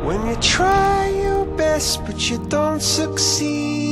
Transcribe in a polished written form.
When you try your best but you don't succeed,